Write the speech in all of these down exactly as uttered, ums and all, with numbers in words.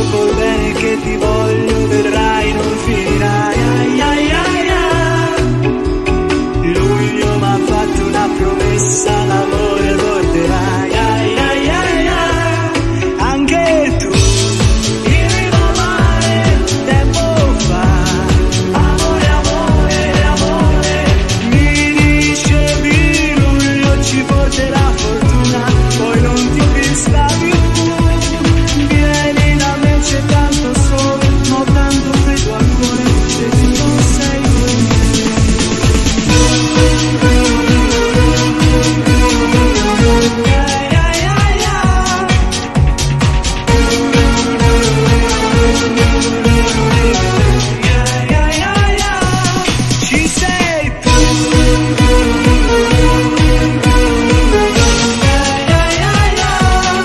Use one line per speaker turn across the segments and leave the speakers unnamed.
dopo il bene che ti voglio vedrai non finirai. Ai, ai, ai, ai. Luglio m'ha fatto una promessa, l'amore porterai. Ai, ai, ai, ai. Anche tu in riva al mare tempo fa. Amore, amore, amore. Mi dicevi luglio ci porterà fortuna, poi non ti ho vista più. Vieni da me, c'è tanto sole, ma ho tanto freddo al cuore se tu non sei con me. Ai, ai, ai, ai. Ai, ai, ai, ai. Ci sei tu. Ai, ai, ai, ai.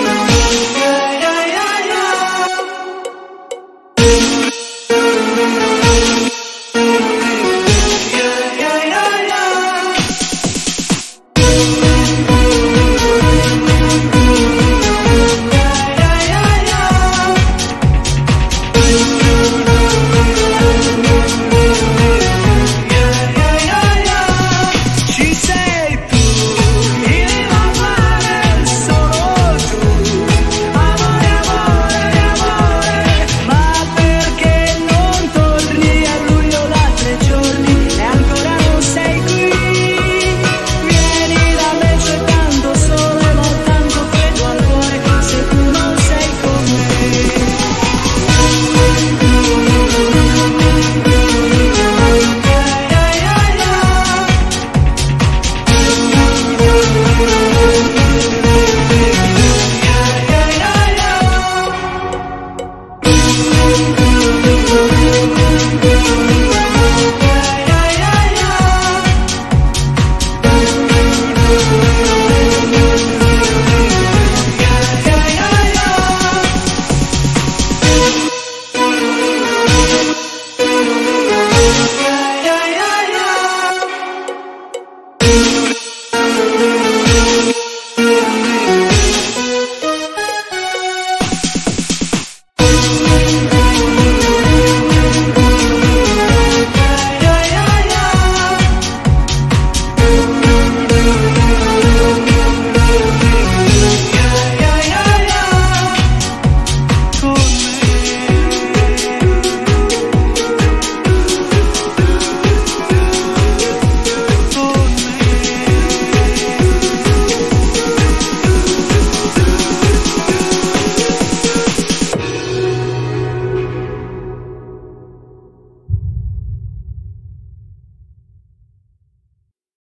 Ai, ai, ai, ai.